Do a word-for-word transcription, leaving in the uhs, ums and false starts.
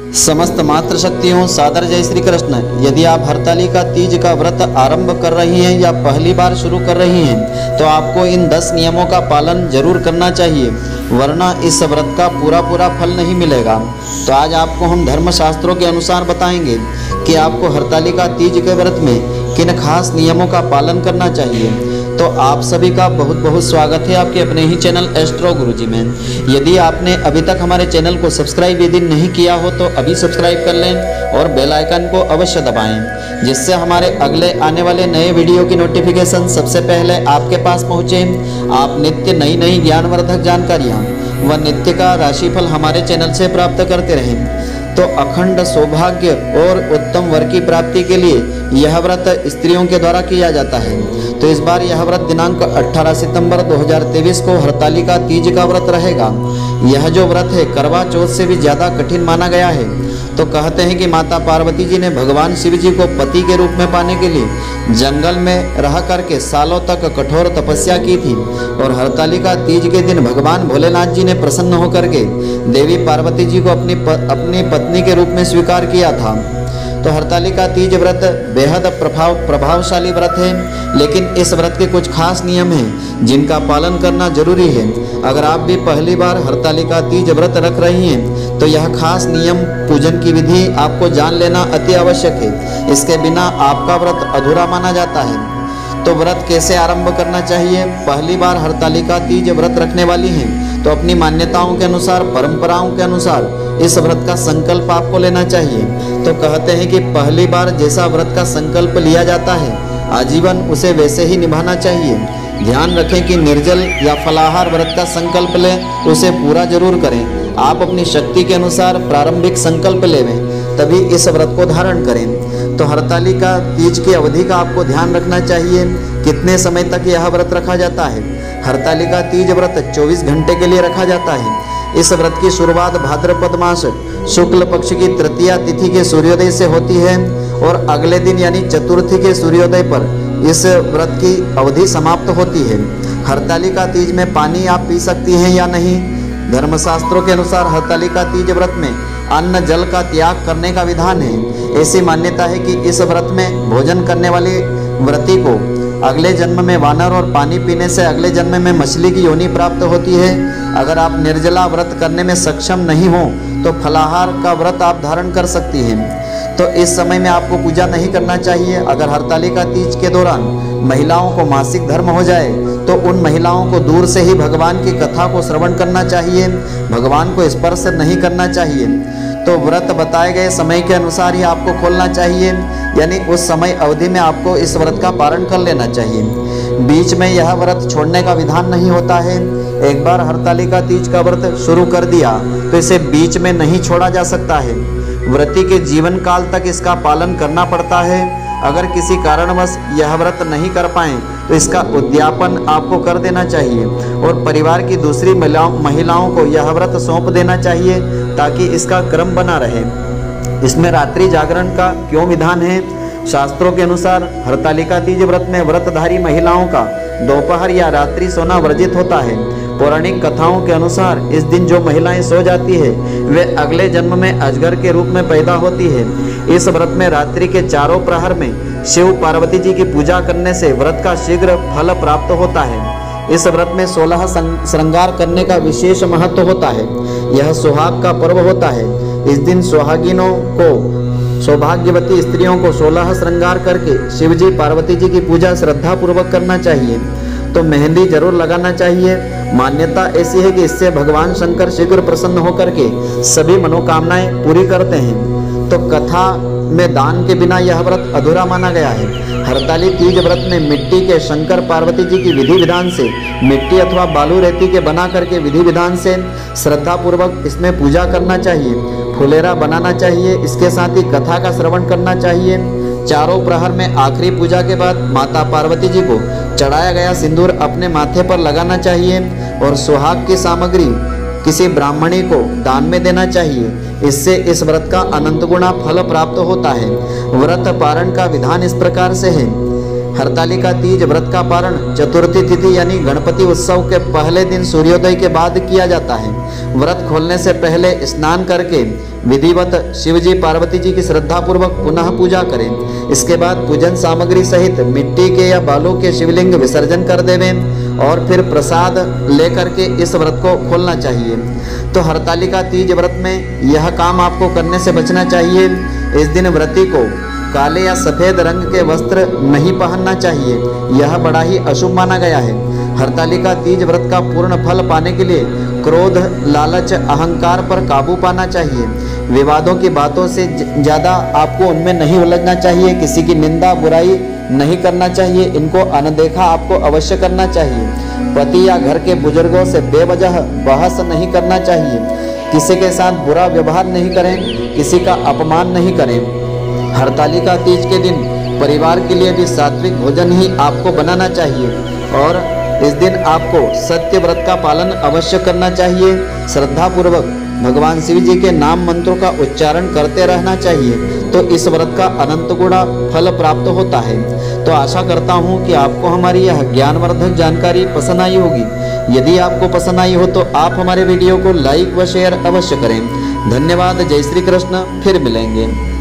समस्त मातृशक्तियों सादर जय श्री कृष्ण। यदि आप हरतालिका तीज का व्रत आरंभ कर रही हैं या पहली बार शुरू कर रही हैं तो आपको इन दस नियमों का पालन जरूर करना चाहिए, वरना इस व्रत का पूरा पूरा फल नहीं मिलेगा। तो आज आपको हम धर्मशास्त्रों के अनुसार बताएंगे कि आपको हरतालिका तीज के व्रत में किन खास नियमों का पालन करना चाहिए। तो आप सभी का बहुत बहुत स्वागत है आपके अपने ही चैनल एस्ट्रो गुरुजी में। यदि आपने अभी तक हमारे चैनल को सब्सक्राइब यदि नहीं किया हो तो अभी सब्सक्राइब कर लें और बेल आइकन को अवश्य दबाएं, जिससे हमारे अगले आने वाले नए वीडियो की नोटिफिकेशन सबसे पहले आपके पास पहुंचे। आप नित्य नई नई ज्ञानवर्धक जानकारियाँ व नित्य का राशिफल हमारे चैनल से प्राप्त करते रहें। तो अखंड सौभाग्य और उत्तम वर की प्राप्ति के लिए यह व्रत स्त्रियों के द्वारा किया जाता है। तो इस बार यह व्रत दिनांक अठारह सितंबर दो हज़ार तेईस को हरतालिका तीज का व्रत रहेगा। यह जो व्रत है करवा चौथ से भी ज़्यादा कठिन माना गया है। तो कहते हैं कि माता पार्वती जी ने भगवान शिव जी को पति के रूप में पाने के लिए जंगल में रह करके सालों तक कठोर तपस्या की थी और हरतालिका तीज के दिन भगवान भोलेनाथ जी ने प्रसन्न होकर के देवी पार्वती जी को अपनी प, अपनी पत्नी के रूप में स्वीकार किया था। तो हरतालिका तीज व्रत बेहद प्रभाव प्रभावशाली व्रत है, लेकिन इस व्रत के कुछ खास नियम हैं जिनका पालन करना जरूरी है। अगर आप भी पहली बार हरतालिका तीज व्रत रख रही हैं तो यह खास नियम पूजन की विधि आपको जान लेना अति आवश्यक है। इसके बिना आपका व्रत अधूरा माना जाता है। तो व्रत कैसे आरंभ करना चाहिए। पहली बार हरतालिका तीज व्रत रखने वाली हैं तो अपनी मान्यताओं के अनुसार, परंपराओं के अनुसार इस व्रत का संकल्प आपको लेना चाहिए। तो कहते हैं कि पहली बार जैसा व्रत का संकल्प लिया जाता है आजीवन उसे वैसे ही निभाना चाहिए। ध्यान रखें कि निर्जल या फलाहार व्रत का संकल्प लें, उसे पूरा जरूर करें। आप अपनी शक्ति के अनुसार प्रारंभिक संकल्प लेवें, तभी इस व्रत को धारण करें। तो हरतालिका तीज की अवधि का आपको ध्यान रखना चाहिए। कितने समय तक यह व्रत रखा जाता है। हरतालिका तीज व्रत चौबीस घंटे के लिए रखा जाता है। इस व्रत की शुरुआत भाद्रपद मास शुक्ल पक्ष की तृतीया तिथि के सूर्योदय से होती है और अगले दिन यानी चतुर्थी के सूर्योदय पर इस व्रत की अवधि समाप्त होती है। हरतालिका तीज में पानी आप पी सकती हैं या नहीं। धर्मशास्त्रों के अनुसार हरतालिका तीज व्रत में अन्न जल का त्याग करने का विधान है। ऐसी मान्यता है कि इस व्रत में भोजन करने वाले व्रती को अगले जन्म में वानर और पानी पीने से अगले जन्म में मछली की योनि प्राप्त होती है। अगर आप निर्जला व्रत करने में सक्षम नहीं हो तो फलाहार का व्रत आप धारण कर सकती हैं। तो इस समय में आपको पूजा नहीं करना चाहिए। अगर हरतालिका तीज के दौरान महिलाओं को मासिक धर्म हो जाए तो उन महिलाओं को दूर से ही भगवान की कथा को श्रवण करना चाहिए, भगवान को स्पर्श नहीं करना चाहिए। तो व्रत बताए गए समय के अनुसार ही आपको खोलना चाहिए, यानी उस समय अवधि में आपको इस व्रत का पारण कर लेना चाहिए। बीच में यह व्रत छोड़ने का विधान नहीं होता है। एक बार हरतालिका तीज का व्रत शुरू कर दिया तो इसे बीच में नहीं छोड़ा जा सकता है। व्रती के जीवन काल तक इसका पालन करना पड़ता है। अगर किसी कारणवश यह व्रत नहीं कर पाएं तो इसका उद्यापन आपको कर देना चाहिए और परिवार की दूसरी महिलाओं को यह व्रत सौंप देना चाहिए ताकि इसका क्रम बना रहे। इसमें रात्रि जागरण का क्यों विधान है। शास्त्रों के अनुसार हरतालिका तीज व्रत में व्रतधारी महिलाओं का दोपहर या रात्रि सोना वर्जित होता है। पौराणिक कथाओं के अनुसार इस दिन जो महिलाएं सो जाती है वे अगले जन्म में अजगर के रूप में पैदा होती है। इस व्रत में रात्रि के चारों प्रहर में शिव पार्वती जी की पूजा करने से व्रत का शीघ्र फल प्राप्त होता है। इस व्रत में सोलह श्रृंगार करने का विशेष महत्व होता है। यह सुहाग का पर्व होता है। इस दिन सुहागिनों को, सौभाग्यवती स्त्रियों को सोलह श्रृंगार करके शिव जी पार्वती जी की पूजा श्रद्धा पूर्वक करना चाहिए। तो मेहंदी जरूर लगाना चाहिए। मान्यता ऐसी है कि इससे भगवान शंकर शीघ्र प्रसन्न होकर के सभी मनोकामनाएं पूरी करते हैं। तो कथा में दान के बिना यह व्रत अधूरा माना गया है। हरताली तीज व्रत में मिट्टी के शंकर पार्वती जी की विधि विधान से, मिट्टी अथवा बालू रेती के बना करके विधि विधान से श्रद्धा पूर्वक इसमें पूजा करना चाहिए। फुलेरा बनाना चाहिए। इसके साथ ही कथा का श्रवण करना चाहिए। चारों प्रहर में आखिरी पूजा के बाद माता पार्वती जी को चढ़ाया गया सिंदूर अपने माथे पर लगाना चाहिए और सुहाग की सामग्री किसी ब्राह्मणी को दान में देना चाहिए। इससे इस व्रत का अनंत गुना फल प्राप्त होता है। व्रत पारण का विधान इस प्रकार से है। हरतालिका तीज व्रत का पारण चतुर्थी तिथि यानी गणपति उत्सव के पहले दिन सूर्योदय के बाद किया जाता है। व्रत खोलने से पहले स्नान करके विधिवत शिव जी पार्वती जी की श्रद्धा पूर्वक पुनः पूजा करें। इसके बाद पूजन सामग्री सहित मिट्टी के या बालू के शिवलिंग विसर्जन कर देवें और फिर प्रसाद लेकर के इस व्रत को खोलना चाहिए। तो हरतालिका तीज व्रत में यह काम आपको करने से बचना चाहिए। इस दिन व्रती को काले या सफेद रंग के वस्त्र नहीं पहनना चाहिए, यह बड़ा ही अशुभ माना गया है। हरतालिका तीज व्रत का पूर्ण फल पाने के लिए क्रोध, लालच, अहंकार पर काबू पाना चाहिए। विवादों की बातों से ज़्यादा आपको उनमें नहीं उलझना चाहिए। किसी की निंदा बुराई नहीं करना चाहिए, इनको अनदेखा आपको अवश्य करना चाहिए। पति या घर के बुजुर्गों से बेवजह बहस नहीं करना चाहिए। किसी के साथ बुरा व्यवहार नहीं करें, किसी का अपमान नहीं करें। हरतालिका तीज के दिन परिवार के लिए भी सात्विक भोजन ही आपको बनाना चाहिए और इस दिन आपको सत्य व्रत का पालन अवश्य करना चाहिए। श्रद्धा पूर्वक भगवान शिव जी के नाम मंत्रों का उच्चारण करते रहना चाहिए, तो इस व्रत का अनंत गुणा फल प्राप्त होता है। तो आशा करता हूँ कि आपको हमारी यह ज्ञानवर्धक जानकारी पसंद आई होगी। यदि आपको पसंद आई हो तो आप हमारे वीडियो को लाइक व शेयर अवश्य करें। धन्यवाद। जय श्री कृष्ण। फिर मिलेंगे।